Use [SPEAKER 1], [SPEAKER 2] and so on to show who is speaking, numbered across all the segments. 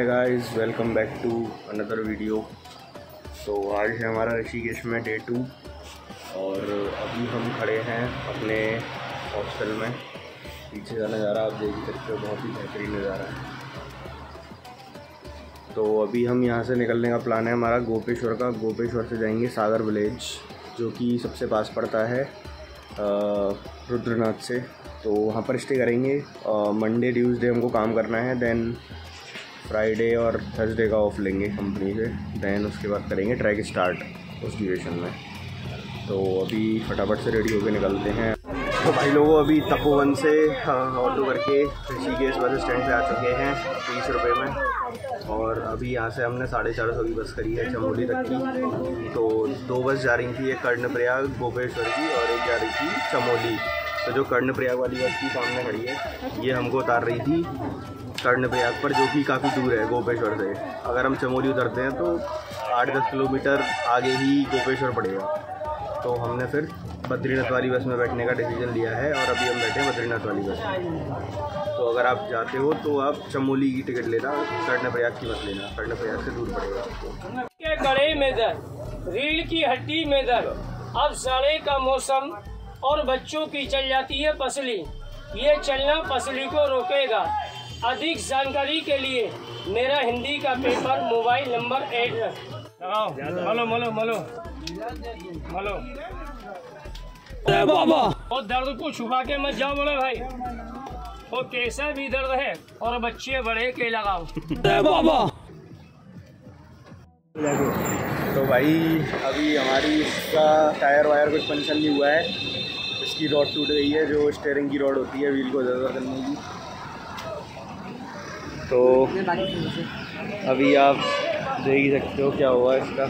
[SPEAKER 1] Hi guys, welcome back to another video. तो आज है हमारा ऋषिकेश में डे 2 और अभी हम खड़े हैं अपने हॉस्टल में। पीछे का नज़ारा आप देख सकते हो, बहुत ही बेहतरीन नज़ारा है। तो अभी हम यहाँ से निकलने का प्लान है हमारा गोपेश्वर का। गोपेश्वर से जाएंगे सागर विलेज, जो कि सबसे पास पड़ता है रुद्रनाथ से। तो वहाँ पर स्टे करेंगे। मंडे ट्यूसडे हमको काम करना है, देन फ्राइडे और थर्सडे का ऑफ लेंगे कंपनी से। देन उसके बाद करेंगे ट्रैक स्टार्ट उस ड्यूरेशन में। तो अभी फटाफट से रेडी होकर निकलते हैं। तो भाई लोगों, अभी तपोवन से ऑटो करके ऋषिकेश बस स्टैंड पे आ चुके हैं 30 रुपये में। और अभी यहाँ से हमने 450 की बस करी है चमोली तक की। तो 2 बस जा रही थी, एक कर्णप्रयाग गोपेश्वर की और एक जा रही थी चमोली। तो जो कर्णप्रयाग वाली बस की सामने खड़ी है, ये हमको उतार रही थी कर्णप्रयाग पर, जो कि काफ़ी दूर है गोपेश्वर से। अगर हम चमोली उतरते हैं तो 8-10 किलोमीटर आगे ही गोपेश्वर पड़ेगा। तो हमने फिर बद्रीनाथ वाली बस में बैठने का डिसीजन लिया है और अभी हम बैठे हैं बद्रीनाथ वाली बस में। तो अगर आप जाते हो तो आप चमोली की टिकट लेना, कर्णप्रयाग की मत लेना, कर्णप्रयाग से दूर पड़ेगा आपको।
[SPEAKER 2] के गले में दर्द, रीढ़ की हड्डी में दर्द, अब जाड़े का मौसम और बच्चों की चल जाती है पसली। ये चलना पसली को रोकेगा। अधिक जानकारी के लिए मेरा हिंदी का पेपर, मोबाइल नंबर एड्रेस लगाओ। मलो मलो मलो मलो बाबा। और दर्द को छुपा के मत जाओ बोले भाई, वो कैसा भी दर्द है और बच्चे बड़े के लगाओ बाबा।
[SPEAKER 1] तो भाई अभी हमारी इसका टायर वायर कुछ पंचर नहीं हुआ है। इसकी रॉड टूट गई है, जो स्टीयरिंग की रॉड होती है व्हील को ज़्यादा करने की। तो अभी आप देख ही सकते हो क्या हुआ इसका।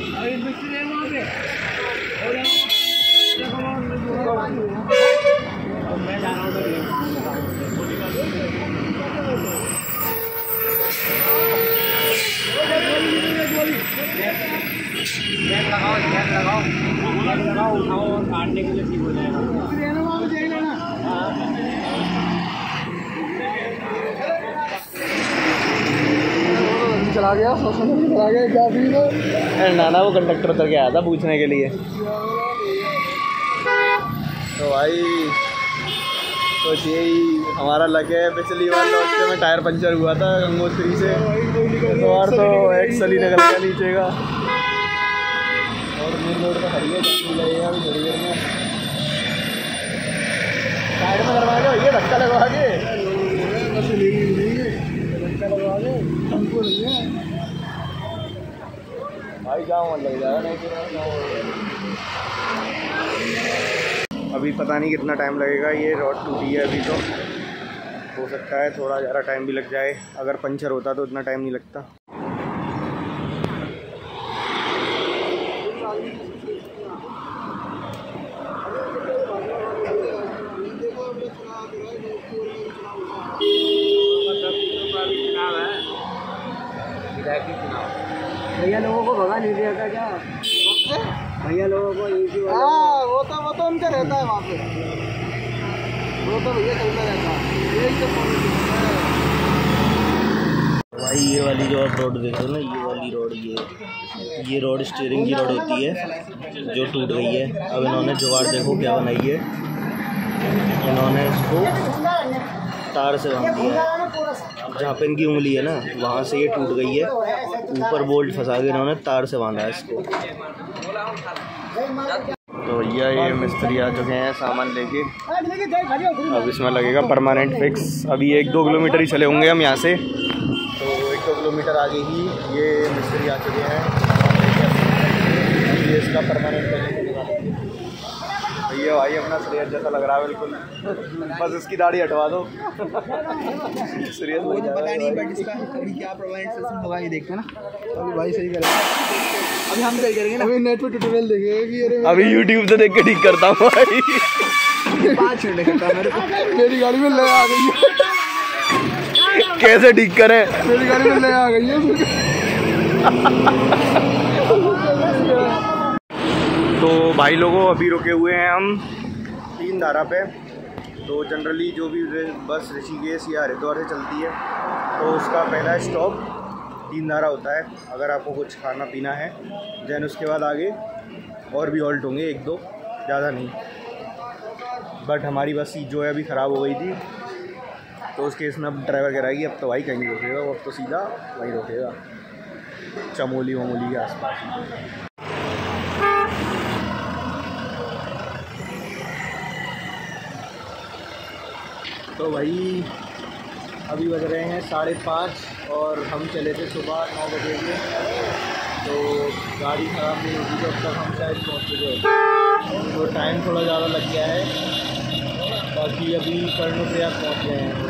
[SPEAKER 2] लगाओ उठाओ और काटने के लिए ठीक हो जाएगा।
[SPEAKER 1] चला गया क्या फिर नाना वो कंडक्टर उतर के आया था पूछने के लिए। तो भाई सोचिए हमारा लग है, पिछली बार लौटते में टायर पंचर हुआ था गंगोत्री से, तो बार तो एक्सल ही निकल गया नीचे का। और मेन रोड पर खड़ी है, लगेगा अभी थोड़ी देर में। साइड में करवा के भैया धक्का लगवा के भाई जाओ मत लग जाएगा नहीं तो। अभी पता नहीं कितना टाइम लगेगा, ये रॉड टूटी है अभी। तो हो सकता है थोड़ा ज़्यादा टाइम भी लग जाए। अगर पंचर होता तो इतना टाइम नहीं लगता।
[SPEAKER 2] भैया लोगों को भगा नहीं दिया था क्या? भैया लोगों को
[SPEAKER 3] वो तो उनका रहता है वहाँ पे, वो तो भैया चलता रहता है। यही तो
[SPEAKER 1] भाई ये वाली जो आप रोड देखो ना, ये वाली रोड, ये रोड स्टीयरिंग की रोड होती है जो टूट गई है। अब इन्होंने जुगाड़ देखो क्या बनाई है, इन्होंने इसको तार से बांध दिया है। जहाँ पे इनकी उंगली है ना, वहाँ से ये टूट गई है। ऊपर बोल्ट फंसा के इन्होंने तार से बांधा है इसको। तो भैया ये मिस्त्री आ चुके हैं सामान लेके। अब इसमें लगेगा परमानेंट फिक्स। अभी 1-2 किलोमीटर ही चले होंगे हम यहाँ से, तो 1-2 किलोमीटर आगे ही ये मिस्त्री आ चुके हैं। ये इसका परमानेंट भैया भाई अपना श्रेयस जैसा लग रहा है बिल्कुल, बस इसकी दाढ़ी हटवा दो। श्रेयस
[SPEAKER 3] वो तो पता नहीं, बट इसका अभी क्या परमानेंट सिस्टम होगा ये देखते हैं ना। अभी भाई सही करेंगे, अभी हम सही करेंगे ना। अभी नेट पे ट्यूटोरियल देखेंगे,
[SPEAKER 1] अभी यूट्यूब से देख के ठीक करता हूँ भाई।
[SPEAKER 3] 5 मिनट करता मेरे को। मेरी गाड़ी में ले आ गई है।
[SPEAKER 1] कैसे ठीक करें?
[SPEAKER 3] मेरी गाड़ी में ले आ गई है।
[SPEAKER 1] तो भाई लोगों अभी रुके हुए हैं हम 3 धारा पे। तो जनरली जो भी बस ऋषिकेश या हरिद्वार से चलती है तो उसका पहला स्टॉप 3 धारा होता है। अगर आपको कुछ खाना पीना है देन उसके बाद आगे और भी हॉल्ट होंगे, 1-2, ज़्यादा नहीं। बट हमारी बस सीट जो है अभी ख़राब हो गई थी, तो उस केस में अब ड्राइवर कह रहा है कि अब तो भाई कहीं रोकेगा, वो अब तो सीधा वहीं रोकेगा, चमोली वमोली के आसपास। तो भाई अभी बज रहे हैं 5:30 और हम चले थे सुबह 9 बजे के, तो गाड़ी ख़राब नहीं होगी तो अब तक हम शायद पहुँच चुके होते। तो टाइम थोड़ा ज़्यादा लग गया है, बाकी अभी कर्णप्रयाग पहुँच गए हैं।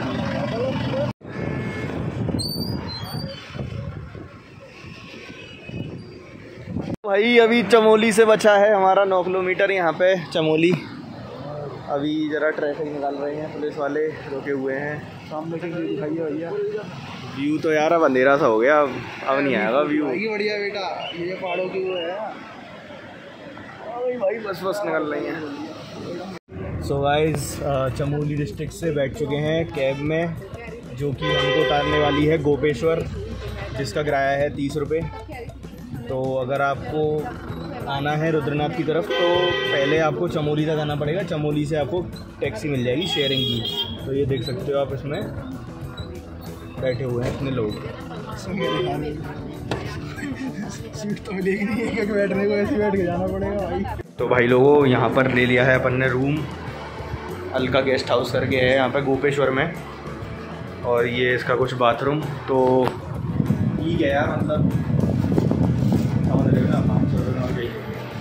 [SPEAKER 1] भाई अभी चमोली से बचा है हमारा 9 किलोमीटर यहाँ पे चमोली। अभी ज़रा ट्रैफिक निकाल रहे हैं पुलिस वाले, रुके हुए हैं।
[SPEAKER 3] सामने से व्यू दिखाइए भैया।
[SPEAKER 1] व्यू तो यार अब अंधेरा सा हो गया, अब नहीं आएगा व्यू।
[SPEAKER 3] बढ़िया बेटा, ये पहाड़ों की वो है।
[SPEAKER 1] भाई बस निकल रही हैं। सो गाइस चमोली डिस्ट्रिक्ट से बैठ चुके हैं कैब में, जो कि हमको उतारने वाली है गोपेश्वर, जिसका किराया है 30 रुपये। तो अगर आपको आना है रुद्रनाथ की तरफ तो पहले आपको चमोली तक आना पड़ेगा। चमोली से आपको टैक्सी मिल जाएगी शेयरिंग की। तो ये देख सकते हो आप, इसमें बैठे हुए हैं इतने लोग।
[SPEAKER 3] सीट तो मिलेगी नहीं, एक बैठने को ऐसे बैठ के जाना पड़ेगा भाई।
[SPEAKER 1] तो भाई लोगों यहाँ पर ले लिया है अपन ने रूम, अलका गेस्ट हाउस करके है यहाँ पे गोपेश्वर में, और ये इसका कुछ बाथरूम। तो ठीक है यार, मतलब समझ रहे हो ना, 500 रुपये में गई।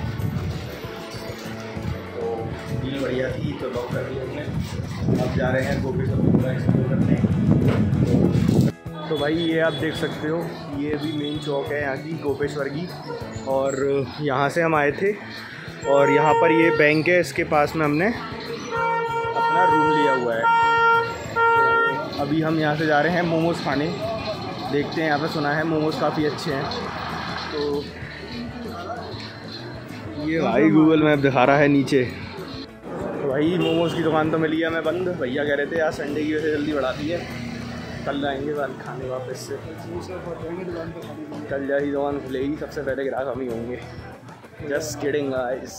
[SPEAKER 1] तो डील बढ़िया थी तो लॉक कर दिया हमने। अब जा रहे हैं गोपेश्वर को पूरा एक्सप्लोर करने। तो भाई ये आप देख सकते हो, ये भी मेन चौक है यहाँ की, गोपेश्वर की, और यहाँ से हम आए थे। और यहाँ पर ये बैंक है, इसके पास में हमने अपना रूम लिया हुआ है। तो अभी हम यहाँ से जा रहे हैं मोमोज़ खाने, देखते हैं। यहाँ पे सुना है मोमोज़ काफ़ी अच्छे हैं। तो ये भाई गूगल मैप दिखा रहा है नीचे। तो भाई मोमोज़ की दुकान तो मिली है हमें बंद। भैया कह रहे थे आज संडे की वजह से जल्दी बढ़ा दी है, कल जाएंगे खाने वापस से। कल जा ही दुकान खुलेगी, सबसे पहले ग्राहक हम ही होंगे। Just kidding guys.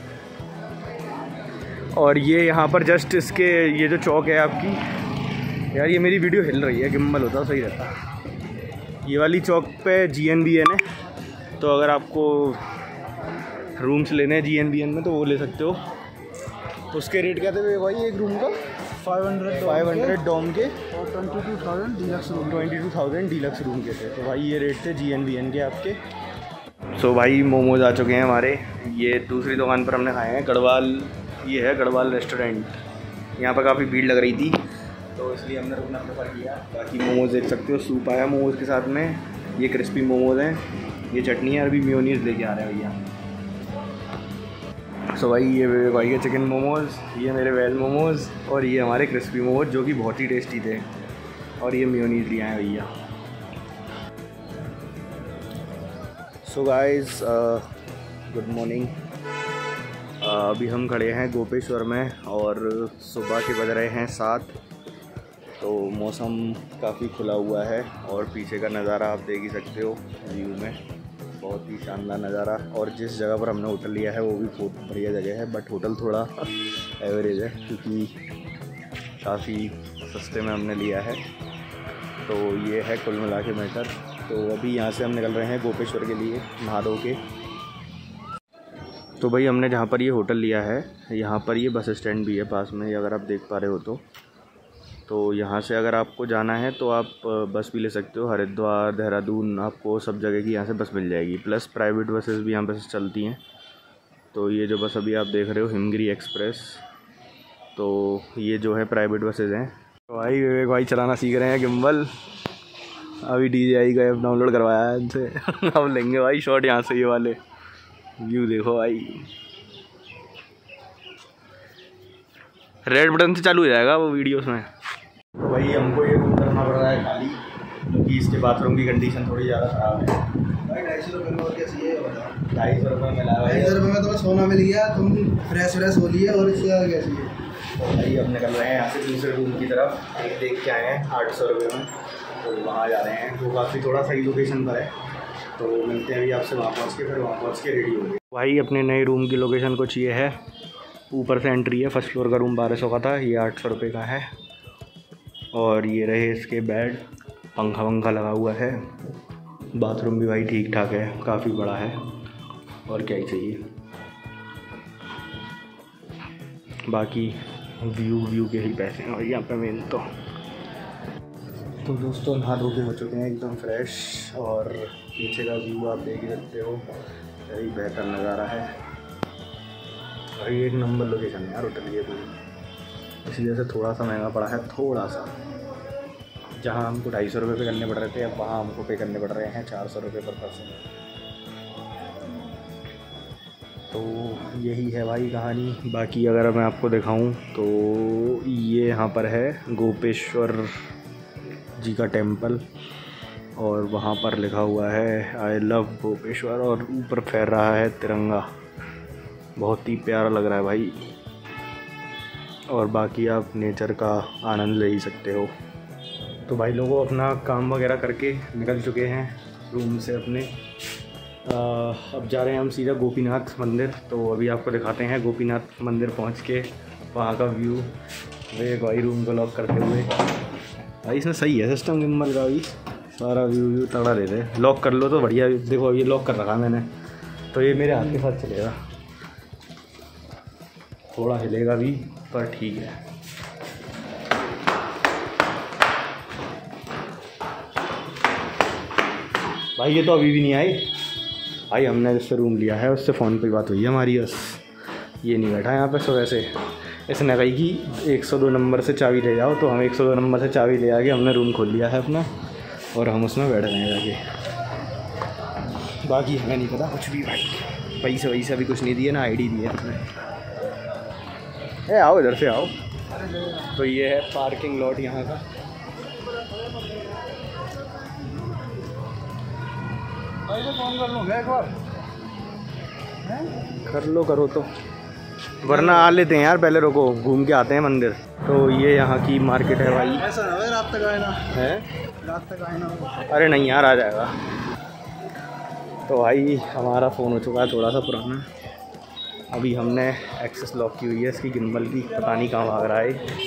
[SPEAKER 1] और ये यहाँ पर जस्ट इसके ये जो चौक है आपकी, यार ये मेरी वीडियो हिल रही है, गिम्बल होता सही रहता। ये वाली चौक पे GNBN है। तो अगर आपको रूम्स लेने हैं GNBN में तो वो ले सकते हो। उसके रेट क्या थे भाई एक रूम का? 500 डॉम के
[SPEAKER 3] और 22,000 डीलक्स रूम।
[SPEAKER 1] 22,000 डीलक्स रूम के थे। तो भाई ये रेट थे GNBN के आपके। सो भाई मोमोज़ आ चुके हैं हमारे। ये दूसरी दुकान पर हमने खाए हैं, गढ़वाल। ये है गढ़वाल रेस्टोरेंट। यहाँ पर काफ़ी भीड़ लग रही थी तो इसलिए हमने रुकना प्रेफर किया। बाकी मोमोज़ देख सकते हो, सूप आया मोमोज़ के साथ में। ये क्रिस्पी मोमोज़ हैं, ये चटनी है, अभी मेयोनीज़ लेके आ रहे हैं भैया। सो भाई ये भाई के चिकन मोमोज़, ये मेरे वेज मोमोज़, और ये हमारे क्रिस्पी मोमोज़ जो कि बहुत ही टेस्टी थे। और ये मेयोनीज़ लिया है भैया। So guys good morning. अभी हम खड़े हैं गोपेश्वर में और सुबह के बज रहे हैं 7। तो मौसम काफ़ी खुला हुआ है और पीछे का नज़ारा आप देख ही सकते हो व्यू में, बहुत ही शानदार नज़ारा। और जिस जगह पर हमने होटल लिया है वो भी बहुत बढ़िया जगह है, बट होटल थोड़ा एवरेज है क्योंकि काफ़ी सस्ते में हमने लिया है। तो ये है कुल मिला के मैटर। तो अभी यहाँ से हम निकल रहे हैं गोपेश्वर के लिए नहा धो के। तो भाई हमने जहाँ पर ये होटल लिया है यहाँ पर ये बस स्टैंड भी है पास में, अगर आप देख पा रहे हो तो यहाँ से अगर आपको जाना है तो आप बस भी ले सकते हो। हरिद्वार, देहरादून, आपको सब जगह की यहाँ से बस मिल जाएगी। प्लस प्राइवेट बसेस भी यहाँ पर चलती हैं। तो ये जो बस अभी आप देख रहे हो हिमगिरी एक्सप्रेस, तो ये जो है प्राइवेट बसेज हैं। तो भाई विवेक भाई चलाना सीख रहे हैं गिम्बल। अभी DJI का ऐप डाउनलोड करवाया है इनसे। अब लेंगे भाई शॉट यहाँ से। ये वाले व्यू देखो भाई, रेड बटन से चालू हो जाएगा वो वीडियोस में। तो भाई हमको ये रूम करना पड़ रहा है खाली क्योंकि इसके बाथरूम की कंडीशन थोड़ी ज़्यादा ख़राब है।
[SPEAKER 3] भाई 250 रुपये में और क्या चाहिए बताओ।
[SPEAKER 1] 250 रुपये में लाया भाई।
[SPEAKER 3] 250 रुपये में तो सोना मिल गया, तुम फ्रेश हो लिए, और इससे ज़्यादा क्या चाहिए।
[SPEAKER 1] तो भाई अब निकल रहे हैं यहाँ से दूसरे रूम की तरफ। एक देख के आए हैं 800 रुपये में। तो वहाँ जा रहे हैं। वो काफ़ी थोड़ा सही लोकेशन पर है, तो मिलते हैं अभी आपसे वहाँ पहुँच के, फिर वहाँ पहुँच के रेडी होंगे। भाई अपने नए रूम की लोकेशन कुछ ये है। ऊपर से एंट्री है, फर्स्ट फ्लोर का रूम 1200 का था, ये 800 रुपये का है। और ये रहे इसके बेड, पंखा वंखा लगा हुआ है। बाथरूम भी भाई ठीक ठाक है, काफ़ी बड़ा है, और क्या ही चाहिए। बाकी व्यू के ही पैसे हैं और यहाँ पे मेन तो दोस्तों नहा धो के हो चुके हैं एकदम फ्रेश, और पीछे का व्यू आप देख ही सकते हो, यही बेहतर नज़ारा है। भाई एक नंबर लोकेशन है यार होटल ये पूरी, इसी वजह से थोड़ा सा महंगा पड़ा है, थोड़ा सा। जहाँ हमको 250 रुपये पे करने पड़ रहे थे, अब वहाँ हमको पे करने पड़ रहे हैं 400 रुपये पर पर्सन। तो यही है भाई कहानी। बाकी अगर मैं आपको दिखाऊं तो ये यहाँ पर है गोपेश्वर जी का टेम्पल, और वहाँ पर लिखा हुआ है आई लव गोपेश्वर, और ऊपर फैल रहा है तिरंगा, बहुत ही प्यारा लग रहा है भाई। और बाकी आप नेचर का आनंद ले ही सकते हो। तो भाई लोगों अपना काम वगैरह करके निकल चुके हैं रूम से अपने। अब जा रहे हैं हम सीधा गोपीनाथ मंदिर। तो अभी आपको दिखाते हैं गोपीनाथ मंदिर पहुंच के वहाँ का व्यू। वे भाई रूम को लॉक करते हुए, भाई इसमें सही है सिस्टम गिम्बल का भी, सारा व्यू तगड़ा दे रहे। लॉक कर लो तो बढ़िया। देखो ये लॉक कर रखा मैंने, तो ये मेरे हाथ के साथ चलेगा, थोड़ा हिलेगा भी पर ठीक है। भाई ये तो अभी भी नहीं आए। भाई हमने जिससे रूम लिया है उससे फ़ोन पे बात हुई है हमारी, बस ये नहीं बैठा यहाँ पे। सो वैसे इसने कही कि 102 नंबर से चाबी ले जाओ, तो हम 102 नंबर से चाबी ले आके हमने रूम खोल लिया है अपना, और हम उसमें बैठ रहे हैं जाके। बाकी हमें नहीं पता कुछ भी भाई, पैसे भी कुछ नहीं दिए ना, आईडी दी है उसने। आओ इधर से आओ। तो ये है पार्किंग लॉट यहाँ का।
[SPEAKER 3] भाई को फ़ोन कर लूँगा एक बार,
[SPEAKER 1] कर लो करो तो, वरना आ लेते हैं यार, पहले रुको घूम के आते हैं मंदिर। तो ये यहाँ की मार्केट है भाई।
[SPEAKER 3] ऐसा ना भाई रात तक आए ना,
[SPEAKER 1] है
[SPEAKER 3] रात तक आए ना।
[SPEAKER 1] अरे नहीं यार आ जाएगा। तो भाई हमारा फ़ोन हो चुका है थोड़ा सा पुराना, अभी हमने एक्सेस लॉक की हुई है इसकी गिम्बल की, पता नहीं कहाँ भाग रहा है।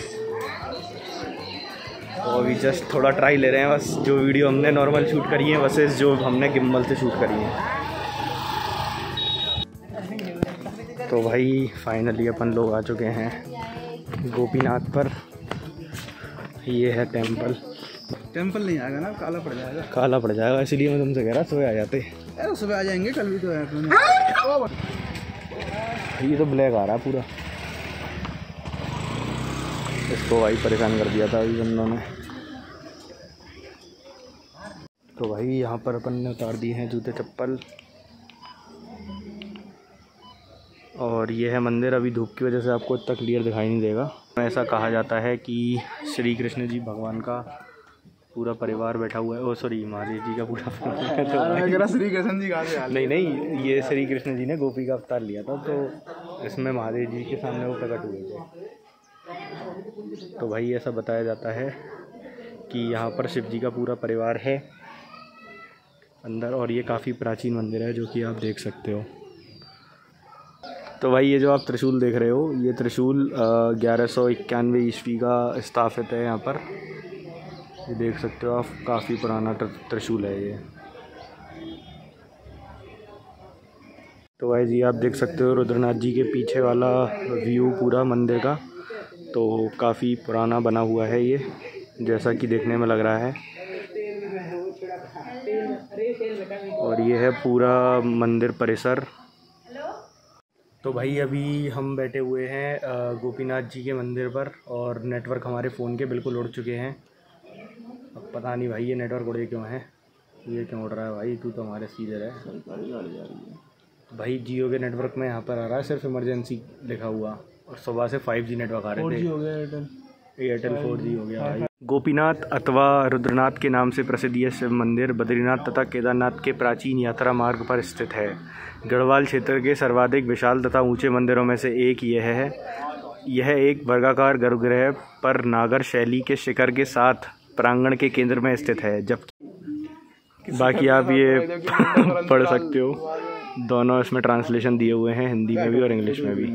[SPEAKER 1] तो अभी जस्ट थोड़ा ट्राई ले रहे हैं बस, जो वीडियो हमने नॉर्मल शूट करी है वर्सेस जो हमने गिम्बल से शूट करी है। तो भाई फाइनली अपन लोग आ चुके हैं गोपीनाथ पर। ये है टेंपल
[SPEAKER 3] नहीं आएगा ना, काला पड़ जाएगा।
[SPEAKER 1] काला पड़ जाएगा, इसलिए मैं तुमसे कह रहा सुबह आ जाते।
[SPEAKER 3] यार सुबह आ जाएंगे, कल भी तो है।
[SPEAKER 1] ये तो ब्लैक आ रहा है पूरा, इसको भाई परेशान कर दिया था अभी बंदों ने। तो भाई यहाँ पर अपन ने उतार दिए हैं जूते चप्पल, और ये है मंदिर। अभी धूप की वजह से आपको इतना क्लियर दिखाई नहीं देगा। ऐसा कहा जाता है कि श्री कृष्ण जी भगवान का पूरा परिवार बैठा हुआ है। ओ सॉरी, महादेव जी का पूरा
[SPEAKER 3] तो श्री कृष्ण जी का
[SPEAKER 1] नहीं, ये श्री कृष्ण जी ने गोपी का अवतार लिया था, तो इसमें महादेव जी के सामने वो प्रकट हुए थे। तो भाई ऐसा बताया जाता है कि यहाँ पर शिव जी का पूरा परिवार है अंदर, और ये काफ़ी प्राचीन मंदिर है जो कि आप देख सकते हो। तो भाई ये जो आप त्रिशूल देख रहे हो, ये त्रिशूल 1191 ईस्वी का स्थापित है यहाँ पर। ये देख सकते हो आप, काफ़ी पुराना त्रिशूल है ये। तो भाई जी आप देख सकते हो रुद्रनाथ जी के पीछे वाला व्यू पूरा मंदिर का, तो काफ़ी पुराना बना हुआ है ये, जैसा कि देखने में लग रहा है। और ये है पूरा मंदिर परिसर। तो भाई अभी हम बैठे हुए हैं गोपीनाथ जी के मंदिर पर, और नेटवर्क हमारे फ़ोन के बिल्कुल उड़ चुके हैं। अब पता नहीं भाई ये नेटवर्क उड़े क्यों है, ये क्यों उड़ रहा है भाई, तू तो हमारे सीधे है। सरकारी गाड़ी जा रही है भाई, जियो के नेटवर्क में यहाँ पर आ रहा है सिर्फ इमरजेंसी लिखा हुआ, और सुबह से 5G नेटवर्क आ रहे थे।
[SPEAKER 3] 4G हो गया,
[SPEAKER 1] एयरटेल 4G हो गया भाई। गोपीनाथ अथवा रुद्रनाथ के नाम से प्रसिद्ध यह शिव मंदिर बद्रीनाथ तथा केदारनाथ के प्राचीन यात्रा मार्ग पर स्थित है। गढ़वाल क्षेत्र के सर्वाधिक विशाल तथा ऊंचे मंदिरों में से एक यह है। यह एक वर्गाकार गर्भगृह पर नागर शैली के शिखर के साथ प्रांगण के केंद्र में स्थित है, जबकि बाकी आप ये पढ़ सकते हो, दोनों इसमें ट्रांसलेशन दिए हुए हैं, हिंदी में भी और इंग्लिश में भी।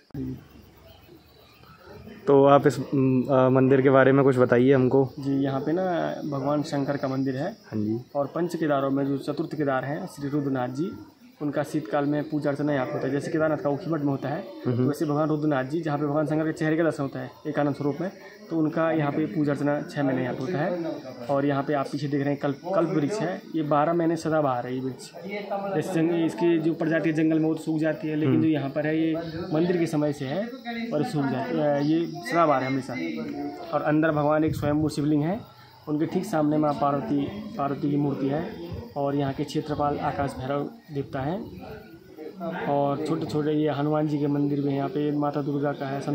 [SPEAKER 1] तो आप इस मंदिर के बारे में कुछ बताइए हमको।
[SPEAKER 2] जी, यहाँ पे ना भगवान शंकर का मंदिर है।
[SPEAKER 1] हाँ जी।
[SPEAKER 2] और पंच केदारों में जो चतुर्थ केदार हैं श्री रुद्रनाथ जी, उनका शीतकाल में पूजा अर्चना यहाँ पे होता है। जैसे केदारनाथ का उखीमठ में होता है, तो वैसे भगवान रुद्रनाथ जी, जहाँ पे भगवान शंकर के चेहरे का दर्शन होता है एकानंद स्वरूप में, तो उनका यहाँ पे पूजा अर्चना 6 महीने यहाँ पे होता है। और यहाँ पे आप पीछे देख रहे हैं कल्प वृक्ष है, ये 12 महीने सदाबहार है ये वृक्ष। जैसे इसकी जो प्रजाति है जंगल में वो सूख जाती है, लेकिन जो यहाँ पर है ये मंदिर के समय से है और सूख जाती है, ये सदाबहार है हमेशा। और अंदर भगवान एक स्वयंभू शिवलिंग है, उनके ठीक सामने माँ पार्वती की मूर्ति है। और यहाँ के क्षेत्रपाल आकाश भैरव देवता है। और छोटे छोटे ये हनुमान जी के मंदिर भी हैं, यहाँ पे माता दुर्गा का है,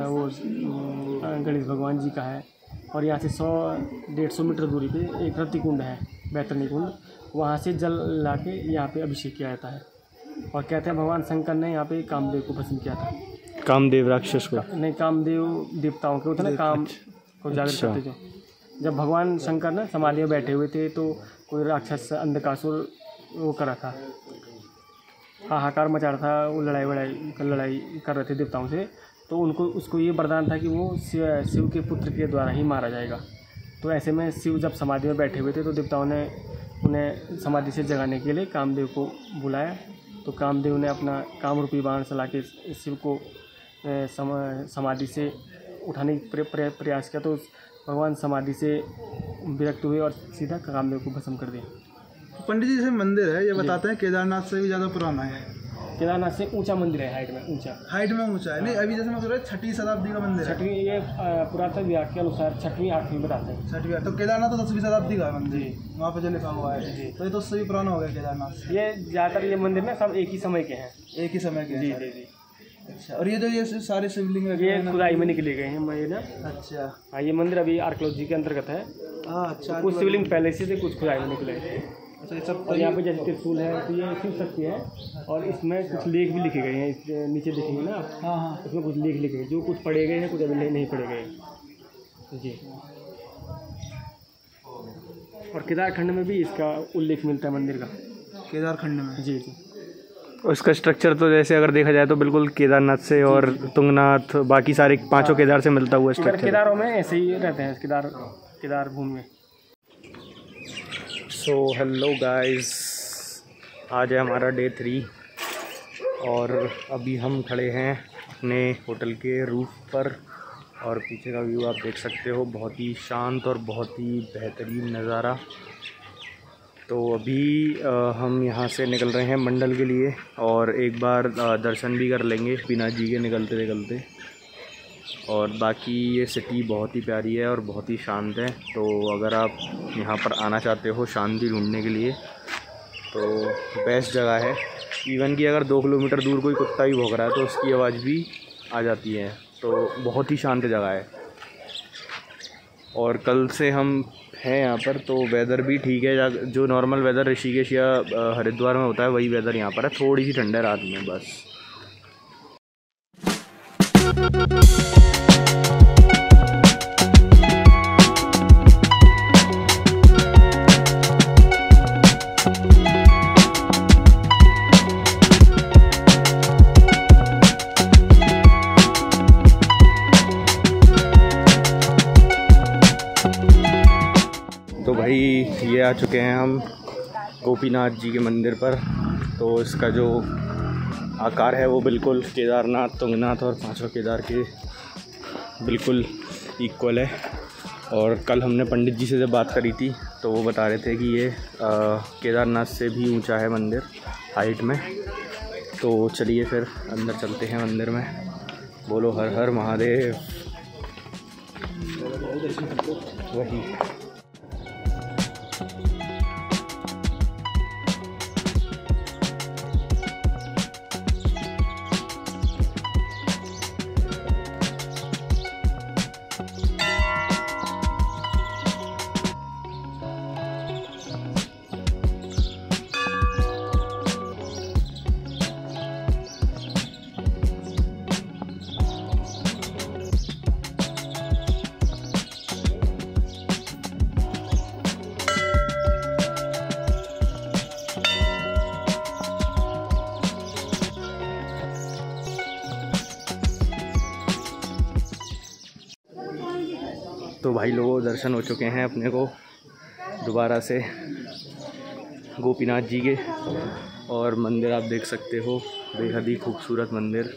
[SPEAKER 2] गणेश भगवान जी का है। और यहाँ से 100-150 मीटर दूरी पे एक रति कुंड है, बैतरणी कुंड, वहाँ से जल ला के यहाँ पे अभिषेक किया जाता है। और कहते हैं भगवान शंकर ने यहाँ पे कामदेव को भस्म किया था।
[SPEAKER 1] कामदेव राक्षस को नहीं,
[SPEAKER 2] कामदेव देवताओं के होते ना, काम को जागृत करते जो। जब भगवान शंकर ना समाधि में बैठे हुए थे, तो कोई राक्षस अंधकासुर वो करा था, हाहाकार मचा रहा था, वो लड़ाई कर रहे थे देवताओं से। तो उसको ये वरदान था कि वो शिव के पुत्र के द्वारा ही मारा जाएगा। तो ऐसे में शिव जब समाधि में बैठे हुए थे, तो देवताओं ने उन्हें समाधि से जगाने के लिए कामदेव को बुलाया। तो कामदेव ने अपना कामरूपी बाण चला के शिव को समाधि से उठाने की प्रयास किया। तो भगवान समाधि से विरक्त हुए और सीधा कामदेव को भस्म कर दिया।
[SPEAKER 3] पंडित जी, जैसे मंदिर है ये बताते हैं केदारनाथ से भी ज़्यादा पुराना है।
[SPEAKER 2] केदारनाथ से ऊंचा मंदिर है, हाइट में ऊंचा है। नहीं, अभी जैसे मैं कह रहा हूँ 6वीं शताब्दी का मंदिर है। 6वीं, ये पुरातन विभाग के अनुसार 6वीं-8वीं बताते हैं।
[SPEAKER 3] 6वीं, तो केदारनाथ तो 10वीं शताब्दी का मंदिर वहाँ पे जो लिखा हुआ है जी। तो ये तो उससे भी पुराना हो गया केदारनाथ।
[SPEAKER 2] ये ज़्यादातर ये मंदिर ना सब एक ही समय के हैं।
[SPEAKER 3] एक ही समय के?
[SPEAKER 2] जी।
[SPEAKER 3] अच्छा, और ये जो ये सारे शिवलिंग
[SPEAKER 2] ये खुदाई में निकले गए हैं ये ना।
[SPEAKER 3] अच्छा।
[SPEAKER 2] हाँ, ये मंदिर अभी आर्कियोलॉजी के अंतर्गत है।
[SPEAKER 3] अच्छा।
[SPEAKER 2] कुछ शिवलिंग पहले से थे, कुछ खुदाई में निकले।
[SPEAKER 3] अच्छा, ये सब।
[SPEAKER 2] और यहाँ पे जैसे त्रिशूल है, तो ये शिव शक्ति है। और इसमें कुछ लेख भी लिखे गए हैं, इस नीचे देखेंगे ना आप।
[SPEAKER 3] हाँ।
[SPEAKER 2] इसमें कुछ लेख लिखे हैं, जो कुछ पढ़े गए हैं, कुछ अभी नहीं पढ़े गए जी। और केदारखंड में भी इसका उल्लेख मिलता है मंदिर का।
[SPEAKER 3] केदारखंड में? जी।
[SPEAKER 1] उसका स्ट्रक्चर तो जैसे अगर देखा जाए तो बिल्कुल केदारनाथ से और तुंगनाथ, बाकी सारे 5 केदार से मिलता हुआ स्ट्रक्चर।
[SPEAKER 2] केदारों में ऐसे ही रहते हैं, केदार भूमि में।
[SPEAKER 1] सो हेलो गाइस, आज है हमारा डे 3 और अभी हम खड़े हैं अपने होटल के रूफ पर। और पीछे का व्यू आप देख सकते हो, बहुत ही शांत और बहुत ही बेहतरीन नज़ारा। तो अभी हम यहाँ से निकल रहे हैं मंडल के लिए, और एक बार दर्शन भी कर लेंगे विनायक जी के निकलते। और बाकी ये सिटी बहुत ही प्यारी है और बहुत ही शांत है। तो अगर आप यहाँ पर आना चाहते हो शांति ढूंढने के लिए, तो बेस्ट जगह है। इवन कि अगर 2 किलोमीटर दूर कोई कुत्ता भी भौंक रहा है तो उसकी आवाज़ भी आ जाती है। तो बहुत ही शांत जगह है। और कल से हम हैं यहाँ पर, तो वेदर भी ठीक है। जो नॉर्मल वेदर ऋषिकेश या हरिद्वार में होता है वही वेदर यहाँ पर है। थोड़ी सी ठंड है रात में बस। तो भाई ये आ चुके हैं हम गोपीनाथ जी के मंदिर पर। तो इसका जो आकार है वो बिल्कुल केदारनाथ, तुंगनाथ और 5 केदार के बिल्कुल इक्वल है। और कल हमने पंडित जी से जब बात करी थी तो वो बता रहे थे कि ये केदारनाथ से भी ऊंचा है मंदिर हाइट में। तो चलिए फिर अंदर चलते हैं मंदिर में। बोलो हर हर महादेव। वही भाई लोगों दर्शन हो चुके हैं अपने को दोबारा से गोपीनाथ जी के, और मंदिर आप देख सकते हो, बेहद ही खूबसूरत मंदिर।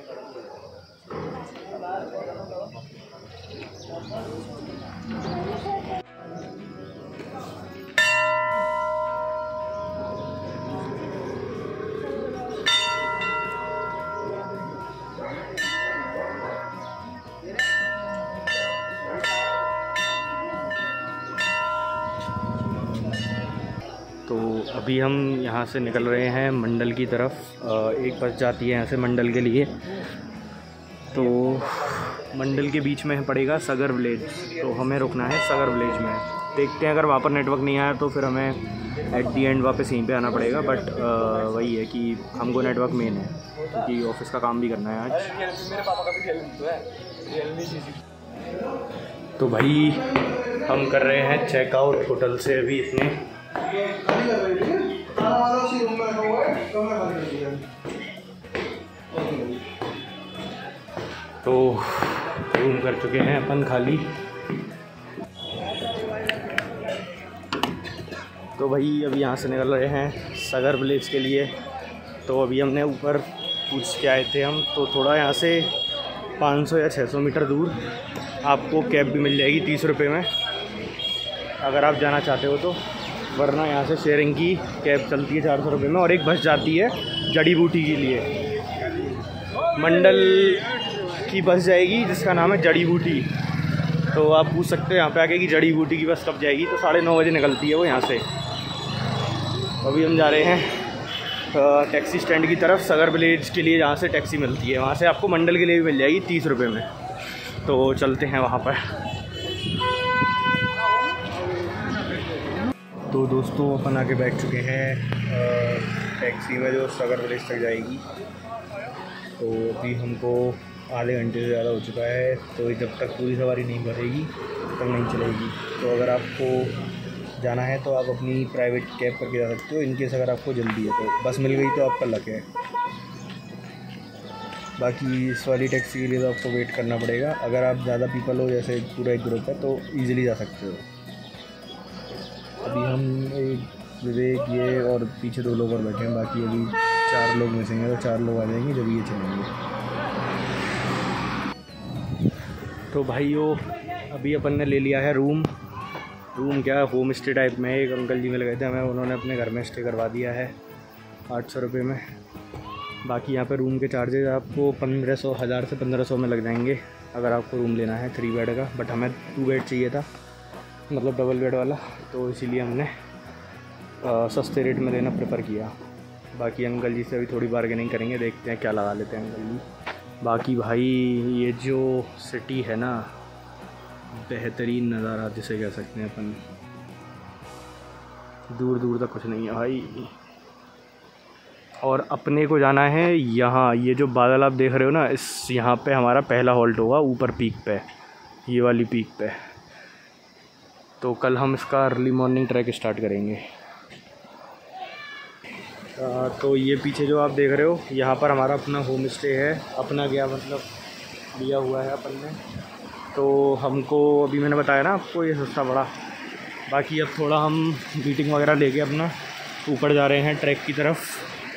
[SPEAKER 1] तो अभी हम यहाँ से निकल रहे हैं मंडल की तरफ। एक बस जाती है यहाँ से मंडल के लिए, तो मंडल के बीच में पड़ेगा सगर विलेज, तो हमें रुकना है सगर विलेज में। देखते हैं अगर वहाँ पर नेटवर्क नहीं आया तो फिर हमें एट दी एंड वापस यहीं पे आना पड़ेगा, बट वही है कि हमको नेटवर्क मेन है क्योंकि ऑफिस का काम भी करना है आज। तो भाई हम कर रहे हैं चेकआउट होटल से अभी इतने। तो रूम कर चुके हैं अपन खाली। तो भाई अभी यहाँ से निकल रहे हैं सगर विलेज के लिए। तो अभी हमने ऊपर पूछ के आए थे हम, तो थोड़ा यहाँ से 500 या 600 मीटर दूर आपको कैब भी मिल जाएगी 30 रुपये में अगर आप जाना चाहते हो तो, वरना यहाँ से शेयरिंग की कैब चलती है 400 रुपये में। और एक बस जाती है जड़ी बूटी के लिए, मंडल की बस जाएगी जिसका नाम है जड़ी बूटी। तो आप पूछ सकते हो यहाँ पे आके कि जड़ी बूटी की बस कब जाएगी, तो 9:30 बजे निकलती है वो यहाँ से। अभी हम जा रहे हैं टैक्सी स्टैंड की तरफ सगर विलेज के लिए, जहाँ से टैक्सी मिलती है। वहाँ से आपको मंडल के लिए भी मिल जाएगी 30 रुपये में। तो चलते हैं वहाँ पर। तो दोस्तों अपन आके बैठ चुके हैं टैक्सी में जो सगर विलेज तक जाएगी। तो अभी हमको आधे घंटे से ज़्यादा हो चुका है, तो जब तक पूरी सवारी नहीं भरेगी तब नहीं चलेगी। तो अगर आपको जाना है तो आप अपनी प्राइवेट कैब करके जा सकते हो, इनकेस अगर आपको जल्दी है तो। बस मिल गई तो आपका लक है, बाकी इस वाली टैक्सी के लिए तो आपको वेट करना पड़ेगा। अगर आप ज़्यादा पीपल हो, जैसे पूरा एक ग्रुप है, तो ईज़िली जा सकते हो। अभी हम एक विवेक ये और पीछे 2 लोग और बैठे हैं, बाकी अभी 4 लोग मिसेंगे, तो 4 लोग आ जाएंगे जब ये चलेंगे। तो भाइयों अभी अपन ने ले लिया है रूम क्या होम स्टे टाइप में। एक अंकल जी मिल गए थे हमें, उन्होंने अपने घर में स्टे करवा दिया है 800 रुपये में। बाकी यहाँ पे रूम के चार्जेस आपको 1000 से 1500 में लग जाएंगे अगर आपको रूम लेना है 3 बेड का। बट हमें 2 बेड चाहिए था, मतलब डबल बेड वाला, तो इसीलिए हमने सस्ते रेट में लेना प्रेफर किया। बाकी अंकल जी से अभी थोड़ी बार्गेनिंग करेंगे, देखते हैं क्या लगा लेते हैं अंकल जी। बाकी भाई ये जो सिटी है ना, बेहतरीन नज़ारा जिसे कह सकते हैं अपन, दूर दूर तक कुछ नहीं है भाई। और अपने को जाना है यहाँ, ये जो बादल आप देख रहे हो ना, इस यहाँ पे हमारा पहला हॉल्ट होगा ऊपर पीक पे, ये वाली पीक पे। तो कल हम इसका अर्ली मॉर्निंग ट्रैक स्टार्ट करेंगे। तो ये पीछे जो आप देख रहे हो, यहाँ पर हमारा अपना होम स्टे है। अपना गया मतलब लिया हुआ है अपन ने। तो हमको अभी मैंने बताया ना आपको, ये सस्ता पड़ा। बाकी अब थोड़ा हम मीटिंग वगैरह लेके अपना ऊपर जा रहे हैं ट्रैक की तरफ।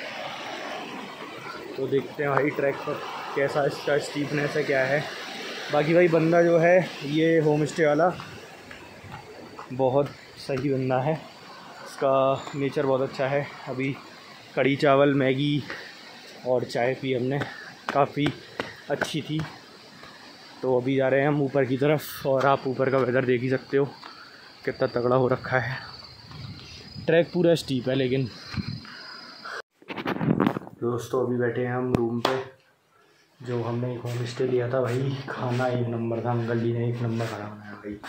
[SPEAKER 1] तो देखते हैं भाई ट्रैक पर कैसा इसका स्टीपनेस है, क्या है। बाकी भाई बंदा जो है ये होम स्टे वाला बहुत सही बंदा है, इसका नेचर बहुत अच्छा है। अभी कढ़ी चावल, मैगी और चाय पी हमने, काफ़ी अच्छी थी। तो अभी जा रहे हैं हम ऊपर की तरफ, और आप ऊपर का वेदर देख ही सकते हो कितना तगड़ा हो रखा है। ट्रैक पूरा स्टीप है लेकिन। दोस्तों अभी बैठे हैं हम रूम पे, जो हमने एक होम स्टे लिया था। भाई खाना 1 नंबर था, अंकल जी ने 1 नंबर खाना बनाया भाई।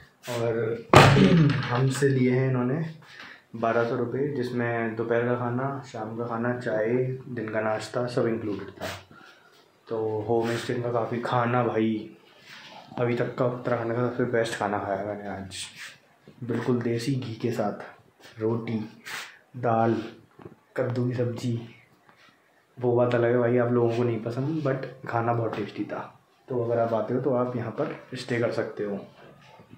[SPEAKER 1] और हमसे लिए हैं इन्होंने 1200 रुपये, जिसमें दोपहर का खाना, शाम का खाना, चाय, दिन का नाश्ता सब इंक्लूडेड था। तो होम स्टे का काफ़ी खाना भाई, अभी तक का उत्तराखंड का सबसे बेस्ट खाना खाया मैंने आज। बिल्कुल देसी घी के साथ रोटी, दाल, कद्दू की सब्जी। वो बात अलग है भाई, आप लोगों को नहीं पसंद, बट खाना बहुत टेस्टी था। तो अगर आप आते हो तो आप यहाँ पर स्टे कर सकते हो।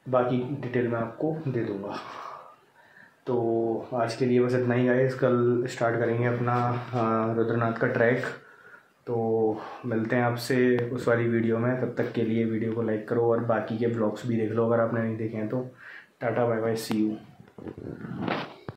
[SPEAKER 1] बाकी डिटेल मैं आपको दे दूँगा। तो आज के लिए बस इतना ही गाइस, कल स्टार्ट करेंगे अपना रुद्रनाथ का ट्रैक। तो मिलते हैं आपसे उस वाली वीडियो में, तब तक के लिए वीडियो को लाइक करो और बाकी के ब्लॉग्स भी देख लो अगर आपने नहीं देखे हैं तो। Tata bye bye, see you.